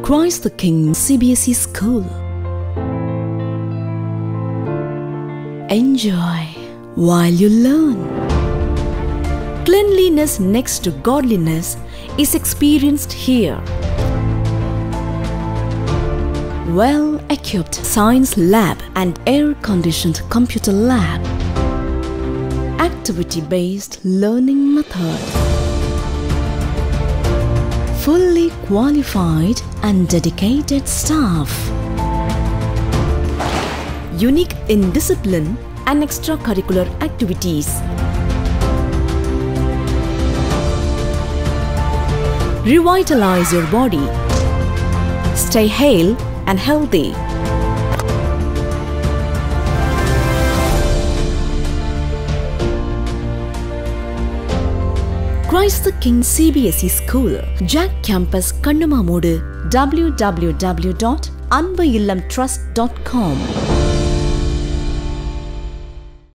Christ the King CBSE School. Enjoy while you learn. Cleanliness next to godliness is experienced here. Well-equipped science lab and air-conditioned computer lab. Activity-based learning method. Fully qualified and dedicated staff. Unique in discipline and extracurricular activities. Revitalize your body. Stay hale and healthy. Christ the King CBSE School, Jack Campus, Kannamamodu, www.anbaillamtrust.com.